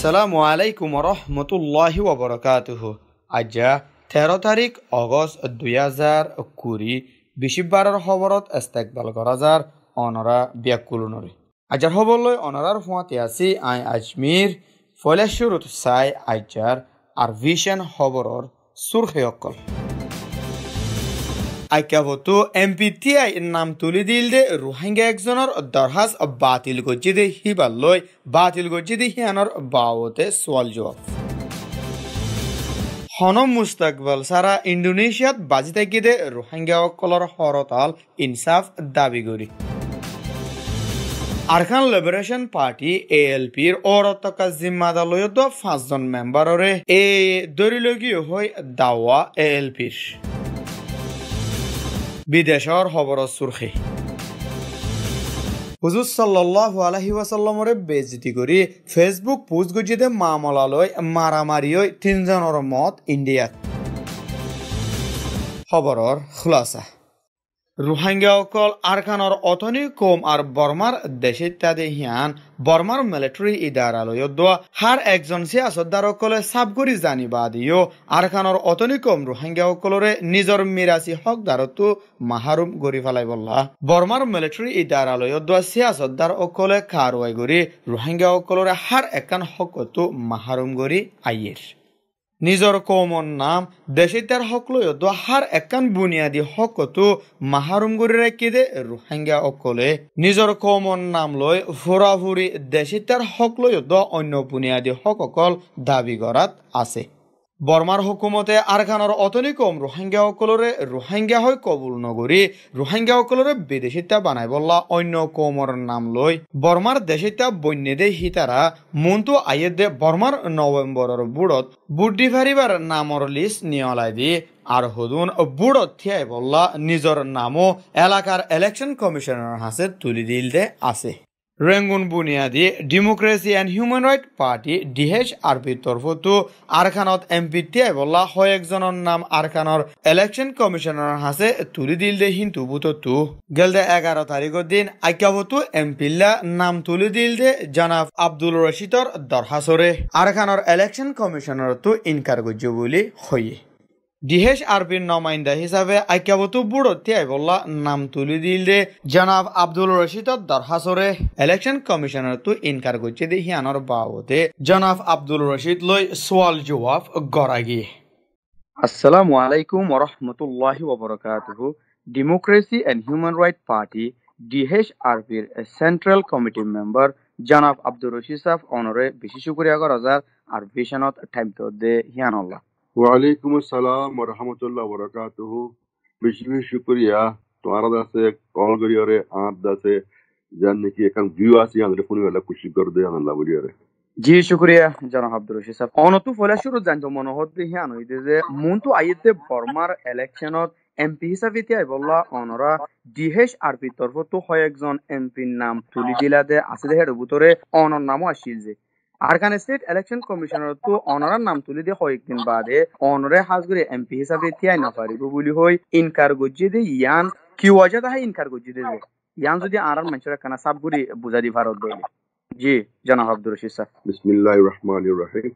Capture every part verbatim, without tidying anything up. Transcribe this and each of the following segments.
আসসালামু আলাইকুম রহমতুল্লাহি ওবরাকাতুহু। আজ তেরো তারিখ অগস্ট দুই হাজার কুড়ি বিশিবারের খবরত ইস্তেকবাল করা যার অনরা ব্যাকুলনরে আজার খবরলৈ অনরার ফুয়াতে আছি আই আজমির ফলেশ্বরত চাই আজার আর ভিশন খবরর সুরখে অকল আইকাবতো এমপিটি আই নাম তুলি দিল দে রোহিঙ্গা একজনের দরহাস বাতিল গজ্জি দে হিবাল্লই বাতিল গজ্জি দে হিয়ানর বাওতে সোয়াল জবাব হনম মুস্তাকবাল সারা ইন্দোনেশিয়াত বাজি থাকি দে রোহিঙ্গা অকলর হরতাল ইনসাফ দাবি করি আরকান লিবারেশন পার্টি এ এল পির অরতকা জিম্মাদালয়ত পাঁচজন মেম্বাররে এ দরিলগীয় হই দাওয়া এ এল পির বিদেশর খবর সুরখি হুজুর সাল্লাল্লাহু আলাইহি ওয়াসাল্লামরে বেইজ্জতি করি ফেসবুক পোস্ট গজিতে মামলালয় মারামারি হই তিনজনের মত ইন্ডিয়াত খবরর খুলাসা রোহিঙ্গা অকল আরকানর অতনি কম আর বর্মার দেশে তাদে হিয়ান বর্মার মিলিটারি ইদারালয় দোয়া হার একজন সিয়াসতদার অকলে সাবগরি জানিবা দিও আরকানর অতনি কম রোহিঙ্গা অকলরে নিজর মিরাসি হকদারতো মাহারুম গরি ফেলাই বললা বর্মার মিলিটারি ইদারালয় দোয়া সিয়াসতদার অকলে কারওয়াই গরি রোহিঙ্গা অকলরে হার একান হকতো মাহারুম গরি আইয়ের নিজর কমন নাম দেশিতার হক লয় হার একান বুনিয়াদী হকতো মাহারুম করে রেখে দে রোহিঙ্গা অকলে নিজর কমন নাম লয় ফুরাফুরি দেশিতার হক লয় অন্য বুনিয়াদী হক অকল দাবি করাত আছে বর্মার হুকুমতে আরকানর অতনি কম রোহিঙ্গা অকলরে রোহিঙ্গা হয় কবুল নগরী রোহিঙ্গা অকলরে বিদেশিতা বানাই বললা অন্য কমর নাম লই বর্মার দেশিতা বন্যে দে হিতারা মন্তু আইয়ে দে বর্মার নভেম্বরের বুড়ত বুড্ডি ফারিবার নামর লিস্ট নিয়লাই দি আর হুদুন বুড়ত থিয়াই বললা নিজর নামও এলাকার ইলেকশন কমিশনের হাতে তুলি দিল দে আছে রেঙ্গুন বুনিয়াদি democracy and human right party DH আরপির তরফতো আরকানত এমপিটি বললা হয় একজনের নাম আরকানর ইলেকশন কমিশনের হাতে তুলি দিল দে হিন্তু বুততো গেলদে এগারো তারিখের দিন আইকাবতো এমপিল্লা নাম তুলি দিল দে জনাব আব্দুল রশিদর দরহাসরে আরকানর ইলেকশন কমিশনের তো ইনকার গজ্য বলি হয়ে ডিএইচ আরপির নমাইন্দা হিসাবে আইকাবতো বুড়তি বললা নাম তুলি দিল দে জনাব আব্দুল রশিদর দরহাসরে ইলেকশন কমিশনের তো ইনকার করছে দে হিয়ানর বাবতে জনাব আব্দুল রশিদ লই সোয়াল জবাব গড়াগি আসসালামু আলাইকুম ওয়া রাহমাতুল্লাহি ওয়া বারাকাতুহু democracy and human right party DH আরপির সেন্ট্রাল কমিটি মেম্বার জনাব আব্দুল রশিদ সাহেব অনরে বেশি শুকরিয়া করা যার আর ভিশনত টাইম তো দে হিয়ানল্লাহ ওয়ালাইকুম আসসালাম ওয়া রাহমাতুল্লাহি ওয়া বারাকাতুহু বেশি বেশি শুকরিয়া তোমার দাসে কল করিয়রে আর দাসে জাননে কি এখন ভিউ আসি আমাদের ফোনে वाला খুশি করে দে আল্লাহ বলিয়রে জি শুকরিয়া জনাব আব্দুল রশিদ সাহেব অনতু ফলে শুরু জানতো মনে হতে হিয়ান হইতে যে মন্তু আইতে বর্মার ইলেকশনত এমপি হিসাবে তিয়াই বললা অনরা ডিএইচ আরপি তরফ তো হয় একজন এমপির নাম তুলি দিলা দে আছে দেহের ভিতরে অনর নামও আসিল যে আরকান স্টেট ইলেকশন কমিশনার তো অনরার নাম তুলি দিয়ে কয়েকদিন বাদে অনরে হাজগুড়ি এমপি হিসাবে তিয়াই না পারিব বলি হই ইনকার গজ্জি দে ইয়ান কি ওয়াজা তাহা ইনকার গজ্জি দে ইয়ান যদি আর মানুষের কানা সাবগুড়ি বুঝা দি ভারত দে জি জনাব আব্দুল রশিদ সাহেব বিসমিল্লাহির রহমানির রহিম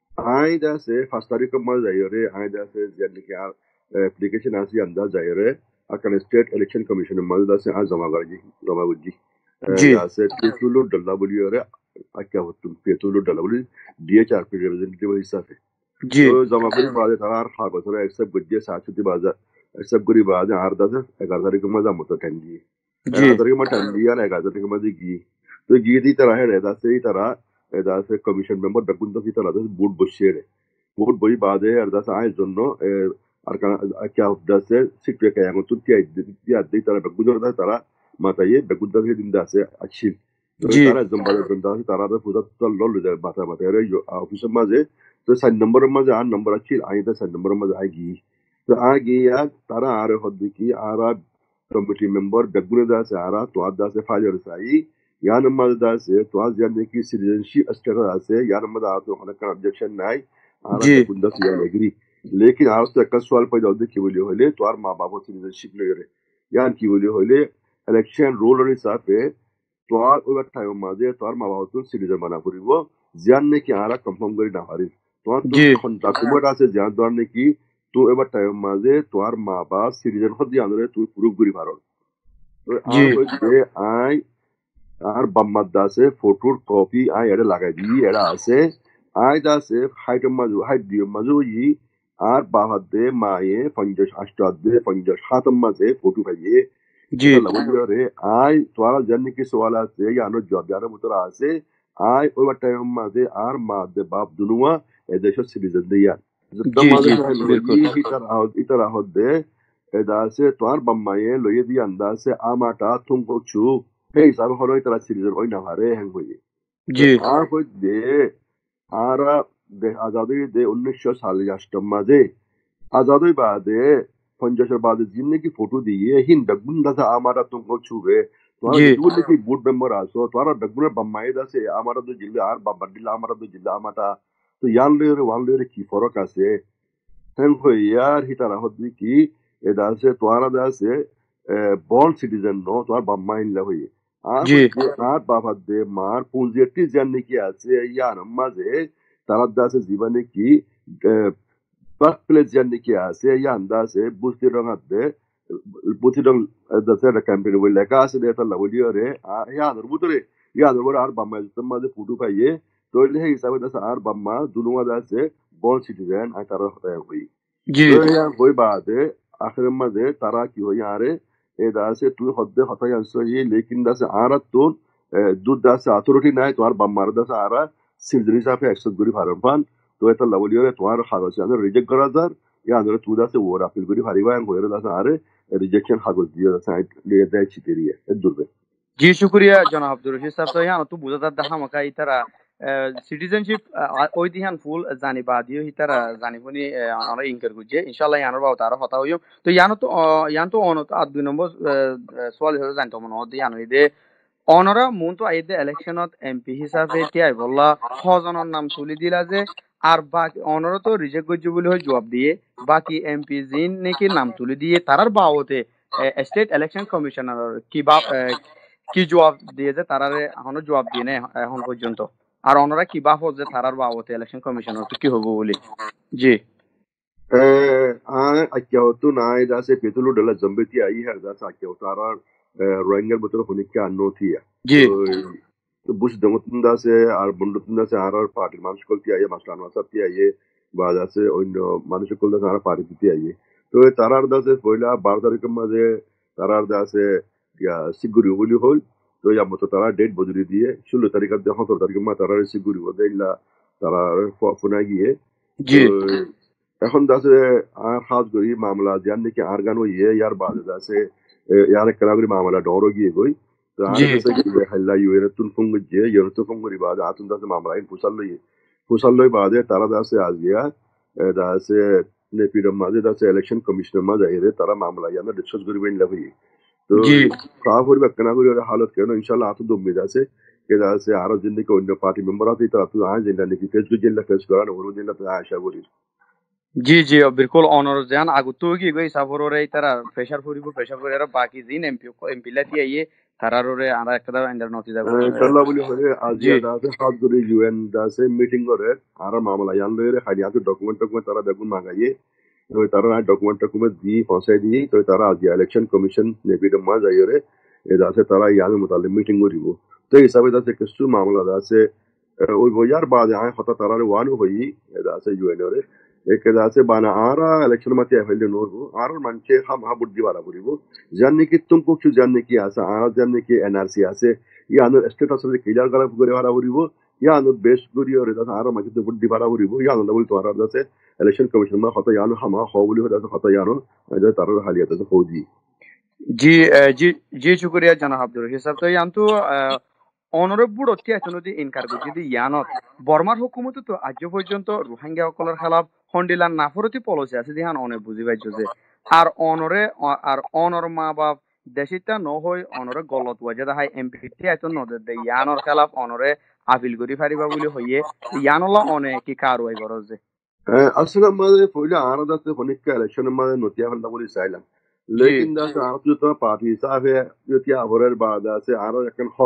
আই দাসে পাঁচ তারিখ মাস যাইরে আই দাসে জানি কি আর অ্যাপ্লিকেশন আসি আন্দাজ যাইরে আরকান স্টেট ইলেকশন কমিশনের মাল দাসে আজ জমা করজি জমা করজি জি দাসে টিটুলু ডল্লা বলিয়রে আচ্ছা হতুন পেটুলু ডল্লা বলি ডিএইচ আরপি রিপ্রেজেন্টেটিভ হিসাবে জি তো জমা করে বাদে তারা আর খাগ বছর একসেপ্ট গজ্জি সাতশো বাজার একসেপ্ট করি বাদে আর দাসে এগারো তারিখ মাস আমতো টাঙ্গি জি এগারো তারিখ মাস টাঙ্গি আর এগারো তারিখ মাস গি তো গিয়ে দি তারা হেরে দাসে তারা দাসে কমিশন মেম্বার ডাকুন তো তারা দাসে বুট বসিয়ে রে বুট বই বাদে আর দাসে আয়ের জন্য আর আচ্ছা দাসে সিক্রেট কায়া মতো তিয়াই দিয়া দি তারা ডাকুন দাসে তারা মাতায়ে ডাকুন দাসে দিন দাসে আছিল তারা জম্বালের দাসে তারা পুরো লল যায় মাথা মাথা রে অফিসের মাঝে তো সাত নম্বরের মাঝে আট নম্বর আছিল আইতা সাত নম্বরের মাঝে আগি তো আগি তারা আর হদ্দি কি আর কমিটি মেম্বার ডাকুন দাসে আর তো দাসে ফাজার সাই यार नंबर दास है तो आज जानने की सिटीजनशिप स्टेटस है यार नंबर दास तो हमारा का ऑब्जेक्शन नहीं आ रहा है कुंदा से एग्री लेकिन आज तक का सवाल पैदा होते कि बोले होले तो आर माँ बाप सिटीजनशिप ले रहे यार की बोले होले इलेक्शन रोल और हिसाब पे तो आर ओवर टाइम माजे तो आर माँ बाप तो सिटीजन बना पूरी वो জিয়ান নাকি আরা কনফার্ম করে না পারিস তোমার তো জি ডকুমেন্ট আছে জিয়ান ধর নাকি তো এবার টাইম মাঝে তোমার মা বা সিটিজেন হদি আনরে তুই প্রুফ করি পারো তো জি আর হইছে আই আর বাম্মাদ আছে ফটোর কপি আই এটা লাগাই দিই এটা আছে আই দাসে হাইটের মাঝে হাইট দিয়ে মাঝে ই আর বাহাদ দে মায়ে পঞ্চাশ আষ্টাদ দে পঞ্চাশ সাতম মাঝে ফটো পাইয়ে জি এটা লাগবে রে আই তোরা জানি কি সওয়াল আছে ইয়ানো জব ইয়ানো মতরা আছে আই ওই টাইম মাঝে আর মা দে বাপ দুনুয়া এদেশের সিটিজেন দিয়া যুদ্ধ জি মাঝে জি বিলকুল ই ইতার আহত ইতার আহত দে এটা আছে তোর বাম্মায়ে লইয়ে দিয়ে আন্দাসে আমাটা তুম কচু এই সাব হলো ইতারা সিটিজেন ওই না হারে হ্যাং হইয়ে তো জি আর কই দে আর দে আজাদি দে উনিশশো সাতাশ মাঝে আজাদি বাদে পঞ্চাশের বাদে জিন্দেগি ফটো দিয়ে হিন ডগবুন দাসা আমারা তুমকো ছুবে তোরা জি যেটুকু নাকি বুট মেম্বার আসো তোরা ডগবুনের বাম্মাই দাসে আমারা তো জিল্লে আর বাবা দিল্লা আমারা তো জিল্লা আমাটা তো ইয়ান লেরে ওয়ান লেরে কি ফরক আছে হেন কই ইয়ার হিতারা হদ্দি কি এটা আছে তোরা দাসে বর্ন সিটিজেন নো তোর বাম্মাই ইল্লা হই আর জি হচ্ছে আর বাবা দে মার পুঞ্জেটি জানি কি আছে ইয়ার মাঝে তারা দাসে জীবনে কি বার্থ প্লেস জানি কি আছে ইয়ান দাসে বুঝতে রঙাতে বুঝতে রং দাসে একটা ক্যাম্পেইন বলে লেখা আছে এটা লাউলিও রে ইয়ানোর বুতরে ইয়ানোর বড় আর বাম্মা মাঝে ফুটু পাইয়ে তো এই হিসাবে দাসে আর বাম্মা দুনুয়া দাসে বর্ন সিটিজেন আর তারা হতায় হই জি তো ইয়া হই বাদে আখের মাঝে তারা কি হই আরে এ দাসে তুই হদ্দে হতাই আনছো ই লেকিন দাসে আর তোর দুধ দাসে অথরিটি নাই তোমার বাম্মার দাসে আরা সিলজরি হিসাবে একশো গুড়ি ভারণ পান তো এটা লাবলিও তোমার কাগজ আছে রিজেক্ট করা যার ইয়া আন্দোলন তুই দাসে ওর আপিল করি ভারিবা হয়ে দাসে আরে রিজেকশন কাগজ দিয়ে দাসে লিয়ে দেয় ছিটেরিয়ে এ দুর্বে জি শুক্রিয়া জনাব আব্দুর রশিদ সাহেব তো ইয়ান তো বুঝাতার দেখা মাকা ইতারা সিটিজেনশিপ ওই দিহান ফুল জানি বাদিও ইতারা জানি বনি আমরা ইনকার গুজে ইনশাআল্লাহ ইয়ানোর বাও তারা হতা হইও তো ইয়ানো তো ইয়ান তো অন তো আর দুই নম্বর সোয়াল হয়ে জানতো মনে হতে ইয়ানো ইদে অনরা মন তো আইদে ইলেকশনত এমপি হিসাবে তিয়াই বললা ছজনের নাম তুলি দিলা যে আর বাকি অনরা তো রিজেক্ট করছে বলে হয় জবাব দিয়ে বাকি এমপি জিন নাকি নাম তুলি দিয়ে তারার বাওতে স্টেট ইলেকশন কমিশনার কি বা কি জবাব দিয়েছে তারারে এখনো জবাব দিয়ে নেই এখন পর্যন্ত আর অনরা কি বা হচ্ছে তারার বাবতে ইলেকশন কমিশনার কি হবো বলি জি a acchiaotto nai da se petulu della zambeti ai her da sa acchiautara rohingya botoro honikka annotia জি তো বুঝ দমতন দাসে আর বন্ধুতন দাসে আর আর পার্টির মানুষ কলতি আইয়ে মাসলান ওয়াসাতি আইয়ে বা দাসে অন্য মানুষ কল দাসে আর পার্টি দিতে আইয়ে তো তারার দাসে পয়লা বারো তারিখের মাঝে তারার দাসে ইয়া সিগুরি বলি হল তো ইয়া মতো তারা ডেট বদলি দিয়ে ষোলো তারিখের দিয়ে সতেরো তারিখের মাঝে তারা সিগুরি বদলে ইল্লা তারা ফোনা গিয়ে জি তো এখন দাসে আর খাস করি মামলা জান নাকি আর গানো ইয়ে ইয়ার বাদে দাসে ইয়ার কালাগরি মামলা ডরো গিয়ে গই তো আর জি দাসে কি হাল্লা ইউরে তুন ফঙ্গ যে ইউরে তো ফঙ্গরি বাদে আতুন দাসে মামলা ইন পুসাল্লই পুসাল্লই বাদে তারা দাসে আজিয়া দাসে নেপিডম মাঝে দাসে ইলেকশন কমিশনের মাঝে এরে তারা মামলা ইয়ানা ডিসকাস করি বেন লাগি তো জি কা করি বেকনা করি ওর হালত কেন ইনশাআল্লাহ আতু দমবে দাসে কে দাসে আরো জিন্দিকে অন্য পার্টি মেম্বার আছে তারা তো আজ জিন্দা নাকি ফেসবুক জিন্দা ফেস করা ওর জিন্দা তো আশা করি জি জি বিলকুল অনর জান আগতো কি গই সাফররে তারা প্রেসার ফুরিব প্রেসার ফুরি আর বাকি জিন এমপি এমপি লাতি আইয়ে তারারে আমরা একটা এন্ডার নতি যাব ইনশাআল্লাহ বলি হলে জি আজিয়া দাসে হাত ধরে ইউএন দাসে মিটিং করে আর মামলা ইয়ান লইরে খালি আছে ডকুমেন্ট ডকুমেন্ট তারা বেগুন মাগাইয়ে তো তারা ডকুমেন্ট ডকুমেন্ট দি পৌঁছাই দি তো তারা আজিয়া ইলেকশন কমিশন নেপিডম মা যাইরে এ দাসে তারা ইয়ান মোতালে মিটিং করিব তো হিসাবে দাসে কিছু মামলা দাসে ওই বইয়ার বাদে আয় হতা তারারে ওয়ানু হই এ দাসে ইউএন রে একে দাসে বানা আরা ইলেকশন মাতে হইলে নরবো আর মানছে হাম হা বুদ্ধি বাড়া করিব জাননি কি তুমি কিছু জাননি কি আছে আর জাননি কি এনআরসি আছে ইয়ানো স্টেটাস আছে ক্লিয়ার করা করে বাড়া করিব ইয়ানো বেশ করি ওরে দাসে আর মাঝে বুদ্ধি বাড়া করিব ইয়ানো বল তো আর দাসে ইলেকশন কমিশন মা হতা ইয়ানো হামা হবলি দাসে হতা ইয়ানো আজ তার হালিয়া দাসে ফৌজি জি জি জি শুক্রিয়া জনাব আব্দুর রশিদ সাহেব তো ইয়ান তো অনরেব বুড় অতি আচনদি ইনকার যদি ইয়ানত বর্মার হুকুমত তো আজ পর্যন্ত রোহিঙ্গা সকলের খেলাফ হন্ডিলার নাফরতি পলিসি আছে দিহান অনেক বুঝি পাইছো যে আর অনরে আর অনর মা বাপ দেশিতা ন হই অনরে গলত ওয়াজে হাই এমপি টি আইতন নদে দে ইয়ানর খেলাফ অনরে আপিল করি ফারিবা বলি হইয়ে ইয়ানলা অনেক কি কারওয়াই গরজে আসলে মাঝে পয়লা আর দাসে হনিকা ইলেকশন মাঝে নতিয়া হল্লা বলি চাইলাম জি लेकिन दास आप जो तो पार्टी हिसाब है जो क्या आवरेर बाद से आरो एकन हक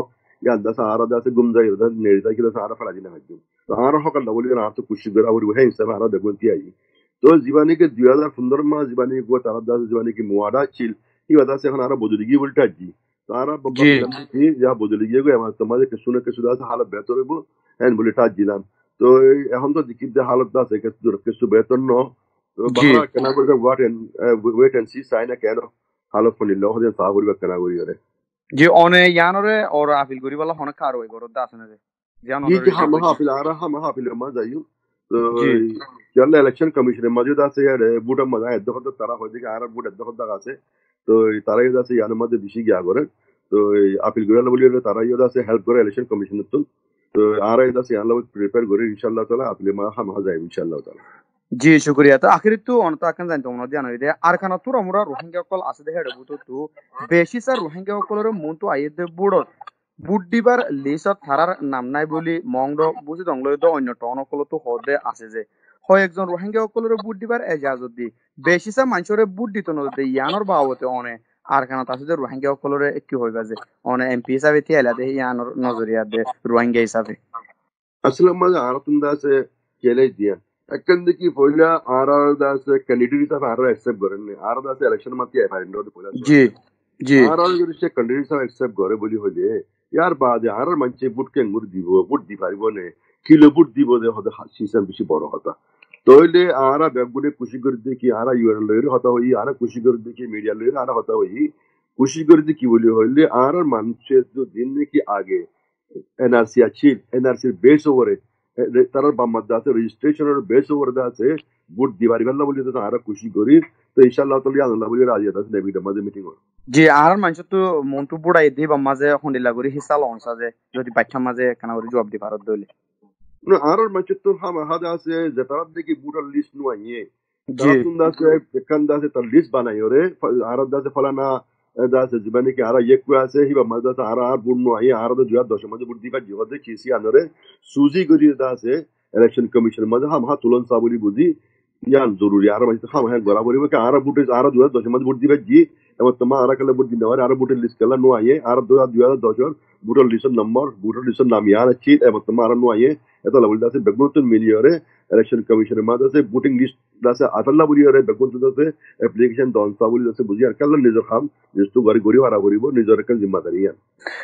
ya da sahara da se gum zai da ne da kila sahara fara jina hajju to ara hokal da boli na to kushi gara wuri he sa ara da gonti ayi তো জীবানী কে দুই হাজার পনেরো মা জীবানী গো তারা দাস জীবানী কি মুয়াদা ছিল এই বাদা সে এখন আর বদলি গিয়ে বলটা জি তারা বাবা কি যা বদলি গিয়ে গো আমার তোমাদের কে শুনে কে শুধু আছে হালত বেতর হইব হ্যাঁ বলে টাচ দিলাম তো এখন তো দিকির যে হালত আছে কে কিছু বেতন ন তো বাবা কেন করে ওয়াট এন্ড ওয়েট এন্ড সি সাইনা কেন হালত ফলি লো হদে সা করিবা কেন করি রে জি অনে ইয়ানরে ওর আপিল করি বলা হন কার হই গরদ আছে না যে জানো জি হাম হাফিল আর হাম হাফিল মা যাইও তো ইয়াল্লা ইলেকশন কমিশনে মজুদ আছে ইয়ার বুটা মজা এদখত তারা হইছে কি আর বুট এদখত আছে তো তারাই আছে ইয়ার মধ্যে বেশি গিয়া করে তো আপিল গড়ালে বলি তারা ইয়া আছে হেল্প করে ইলেকশন কমিশনের তো তো আর এটা আছে ইয়াল্লা প্রিপেয়ার করে ইনশাআল্লাহ তাআলা আপিল মা হাম যায় ইনশাআল্লাহ তাআলা জি শুকরিয়া তো আখির তো অনতা কান জানতো মন জানো দে আর কানা তুর আমরা রোহিঙ্গা কল আছে দেখে বুতো তো বেশি স্যার রোহিঙ্গা কলর মন তো আইদে বুড়ত বুট দিবার লিস্টত থারার নাম নাই বলি মংড বুঝি দংলয় তো অন্য টন কল তো হদে আছে যে হয় একজন রোহিঙ্গা কলর বুট দিবার এজাজত দি বেশি স্যার মানুষরে বুট দিত ন দে ইয়ানর বাবতে অনে আর কানা তাছে যে রোহিঙ্গা কলরে কি হইবা যে অনে এমপি হিসাবে তিয়ালা দে ইয়ানর নজরিয়া দে রোহিঙ্গা হিসাবে আসলে মাঝে আর তুন্দা আছে কেলে দিয়া একখান দেখি পয়লা আর আর দাস ক্যান্ডিডেট হিসাবে আর অ্যাকসেপ্ট করেন আর দাস ইলেকশন মাতি আই পারেন নদ পয়লা জি জি আর আর যদি সে ক্যান্ডিডেট হিসাবে অ্যাকসেপ্ট করে বলি হইলে ইয়ার বাদে আর মানছে বুট কে মুর দিব বুট দি পারিব নে কিলো বুট দিব দে হদে সিস্টেম বেশি বড় কথা তইলে আরা ব্যাগগুনে খুশি করে দেখি আরা ইউআরএল লইরে হতা হই আরা খুশি করে দেখি মিডিয়া লইরে আরা হতা হই খুশি করে দেখি বলি হইলে আর মানুষের যে দিন নাকি আগে এনআরসি আছে এনআরসির বেস ওভারে তার বাম্মাদ আছে রেজিস্ট্রেশনের বেস ওভার আছে বুট দিবারি বেলা বলি তো আরা খুশি করি তো ইনশাআল্লাহ তাআলা আল্লাহ বলি রাজি আছে নেবিটা মাঝে মিটিং হয় জি আর মানুষ তো মনটু বুড়াই দি বাম্মাজে হন্ডিলা করি হিসাল অনসা যে যদি বাচ্চা মাঝে কানা করি জবাব দি ভারত দইলে no আর মানুষ তো হাম হাদা আছে যে তার দেখি বুটার লিস্ট নুয়াইয়ে তার সুন্দর আছে কান্দা আছে তার লিস্ট বানাইও রে আর দাসে ফলানা দাসে জীবনে কি আর এক আছে হিবা মাঝে আর আর বুট নুয়াইয়ে আর তো দুই হাজার দশ মাঝে বুট দিবা জীবনে কিসি আনরে সুজি গরি দাসে ইলেকশন কমিশন মাঝে হাম হা তুলন সাবুরি বুঝি ইয়ান জরুরি আর মাঝে হাম হ্যাঁ বরাবরি কি আর বুটে আর দুই হাজার দশ মাঝে বুট দিবা জি এবং তোমার আর কালে বুট দিনা আর বুটের লিস্ট কালা নুয়াইয়ে আর দুই হাজার দশ বুটের লিস্টের নম্বর বুটের লিস্টের নাম ইয়ার আছে এবং তোমার আর নুয়াইয়ে এটা লাগুল দাসে বেগুনতুন মিলিয়রে ইলেকশন কমিশনের মাঝে আছে বুটিং লিস্ট দাসে আতাল্লা বুলিয়রে বেগুনতুন দাসে অ্যাপ্লিকেশন দন সাবুলি দাসে বুঝি আর কাল্লা নিজের খাম যেহেতু গরি গরি হারা করিব নিজের একটা জিম্মাদারি ইয়ান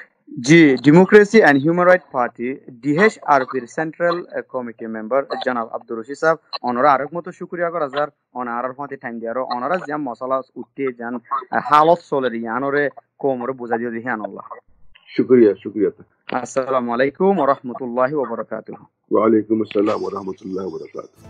জি democracy and human right party ডিএইচআরপির সেন্ট্রাল কমিটি মেম্বার জনাব আব্দুর রশিদ সাহেব অনরা আরেক মতো শুকরিয়া করা যার অনারার ফাঁতে টাইম দিয়ারো অনারা জাম মশলা উঠতে যান হালত চলে ইয়ানরে কোমরে বুঝা দিও দিহি আনাল্লাহ শুকরিয়া শুকরিয়া আসসালামু আলাইকুম ওয়া রাহমাতুল্লাহি ওয়া বারাকাতুহু ওয়া আলাইকুম আসসালাম ওয়া রাহমাতুল্লাহি ওয়া বারাকাতুহু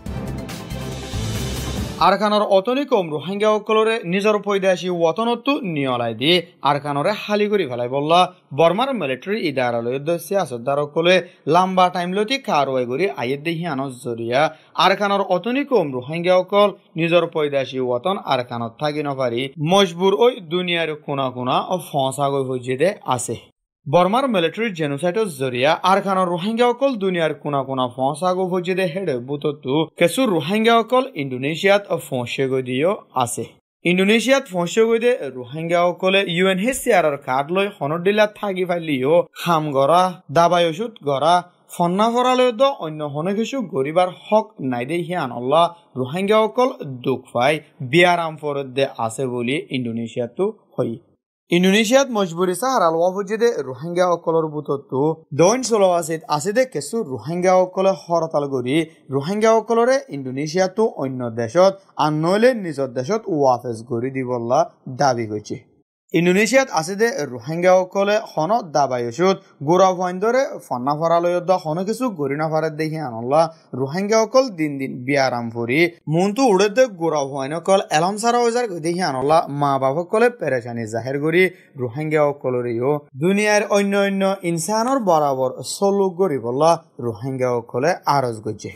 আরকানর অতনি কম রোহিঙ্গা সকলরে নিজের পৈদাসী ওতনত্ব নিয়লাই দি আরকানরে হালি করে ফেলাই বললা বর্মার মিলিটারি ইদারালয় সিয়াসতদার সকলে লম্বা টাইম লতি কারওয়াই করে আইয়ের দেহি আনস জরিয়া আরকানর অতনি কম রোহিঙ্গা সকল নিজের পৈদাসী ওতন আরকানত থাকি নপারি মজবুর ওই দুনিয়ার কোনা কোনা ও ফসা গই হইজেদে আছে বর্মার মিলিটারি জেনোসাইডর জরিয়া আরকানর রোহিঙ্গা সকল দুনিয়ার কোনা কোনা ফসা গো হইজেদে হেডে বুততু কেসু রোহিঙ্গা সকল ইন্দোনেশিয়াত ফসে গই দিও আছে ইন্দোনেশিয়াত ফসে গই দে রোহিঙ্গা সকলে ইউএনএইচসিআর কার্ড লই হনডিলা থাকি ফাইলিও খাম গরা দাবাই ওষুধ গরা ফন্না ফরালয় দ অন্য হনে কিছু গরিবার হক নাই দে হিয়ান আল্লাহ রোহিঙ্গা সকল দুঃখ পাই বিয়ারাম ফরত দে আছে বলি ইন্দোনেশিয়াতো হই ইন্দোনেশিয়াত মজবুরি সাহারাল ওয়াফুজিদে রোহিঙ্গা সকলৰ বুটতো দৈন চলো আছে আছে দে কিছু রোহিঙ্গা সকলে হৰতাল কৰি রোহিঙ্গা সকলৰে ইন্দোনেশিয়াতো অন্য দেশত আনলে নিজৰ দেশত ওয়াফেজ কৰি দিবলা দাবী কৰিছে ইন্দোনেশিয়াত আছে দে রোহিঙ্গা সকলে হন দাবায়সুত গোরা ভয়ন্দরে ফন্না ফরালয়ত দা হন কিছু গরি না ফারে দেখি আনল্লা রোহিঙ্গা সকল দিন দিন বিয়ারাম ফুরি মনটো উড়ে দে গোরা ভয়নকল এলম সারা ওজার দেখি আনল্লা মা বাপ সকলে পেরেশানি জাহের করি রোহিঙ্গা সকলরেও দুনিয়ার অন্য অন্য ইনসানৰ বরাবর সলুক করি বলা রোহিঙ্গা সকলে আরজ করছে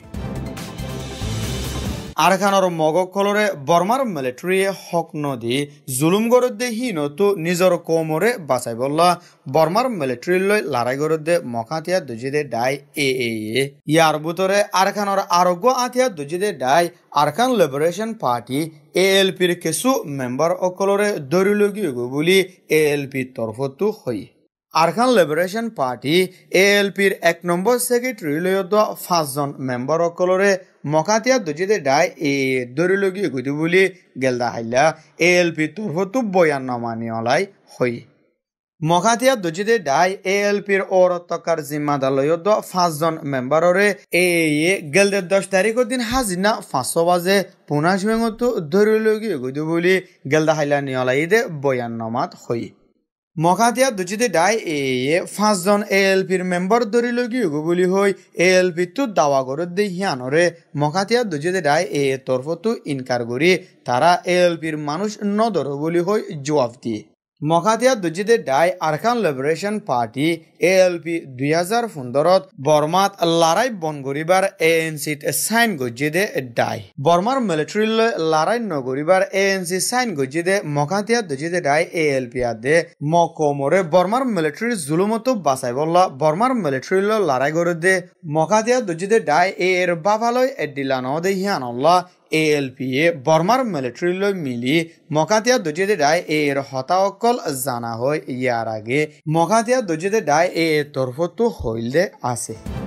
আরকানর মগকলরে বর্মার মিলিটারি হক নদী জুলুম গরদে হিনতো নিজর কোমরে বাঁচাই বললা বর্মার মিলিটারি লৈ লড়াই গরদে মকাতিয়া দুজিদে ডাই এ এ ইয়ার ভিতরে আরকানর আরোগ্য আতিয়া দুজিদে ডাই আরকান লিবারেশন পার্টি এ এল পির কিছু মেম্বার অকলরে দরিলগি বলি এ এল পি তরফতো হই আরকান লিবারেশন পার্টি এ এল পির এক নম্বর সেক্রেটারি লয়দ পাঁচজন মেম্বার অকলরে মকাতিয়া দজিদে ডাই এ দরিলগি গুদি বুলি গেলদা হাইলা এ এল পি তরফতু বয়ান নমানিয়লাই হই মকাতিয়া দজিদে ডাই এ এল পির অরত্তকার জিম্মাদার লয়দ পাঁচজন মেম্বাররে এ এ গেলদে দশ তারিখের দিন হাজিনা পাঁচশো বাজে পুনাশ বেঙ্গতু দরিলগি গুদি বুলি গেলদা হাইলা নিয়লাই দে বয়ান নমাত হই মকাতিয়া দুজিদে ডাই এ পাঁচজন এ এল পির মেম্বার দরিলগি বুলি হই এ এল পি তু দাওয়া গরত দে হিয়ানরে মকাতিয়া দুজিদে ডাই এ তরফতু ইনকার করি তারা এ এল পির মানুষ নদর বুলি হই জবাব দিয়ে মকাতিয়া দুজিদে ডাই Arakan Liberation Party A L P দুই হাজার পনেরোত বর্মাত লড়াই বন করিবার এ এন সিত সাইন গজিদে ডাই বর্মার মিলিটারি লড়াই নগরিবার এ এন সি সাইন গজিদে মকাতিয়া দুজিদে ডাই এ এল পি আদে মকমরে বর্মার মিলিটারি জুলুমতো বাঁচাই বললা বর্মার মিলিটারি লড়াই করে দে মকাতিয়া দুজিদে ডাই এর বাভালয় এডিলানো দে হিয়ানল্লা এ এল পি এ বর্মার মিলিটারি মিলি মকাতিয়া দুজিদে ডাই এর হতাঅকল জানা হয় ইয়ার আগে মকাতিয়া দুজিদে ডাই এ তরফতো হইলে আছে।